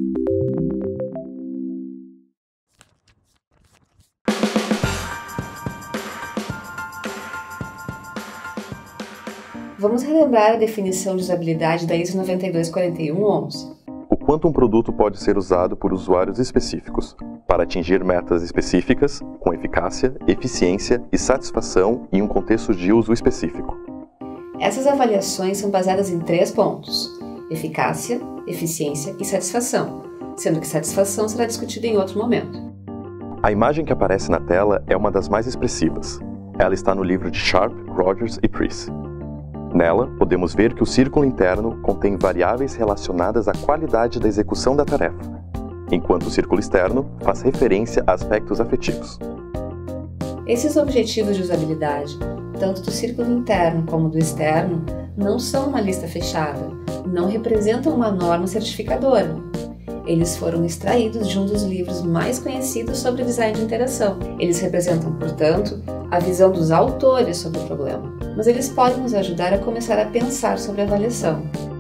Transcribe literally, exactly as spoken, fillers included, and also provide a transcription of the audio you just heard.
Vamos relembrar a definição de usabilidade da I S O noventa e dois quarenta e um onze. O quanto um produto pode ser usado por usuários específicos, para atingir metas específicas, com eficácia, eficiência e satisfação em um contexto de uso específico. Essas avaliações são baseadas em três pontos: eficácia, eficiência e satisfação, sendo que satisfação será discutida em outro momento. A imagem que aparece na tela é uma das mais expressivas. Ela está no livro de Sharp, Rogers e Preece. Nela, podemos ver que o círculo interno contém variáveis relacionadas à qualidade da execução da tarefa, enquanto o círculo externo faz referência a aspectos afetivos. Esses objetivos de usabilidade, tanto do círculo interno como do externo, não são uma lista fechada, não representam uma norma certificadora. Eles foram extraídos de um dos livros mais conhecidos sobre design de interação. Eles representam, portanto, a visão dos autores sobre o problema, mas eles podem nos ajudar a começar a pensar sobre a avaliação.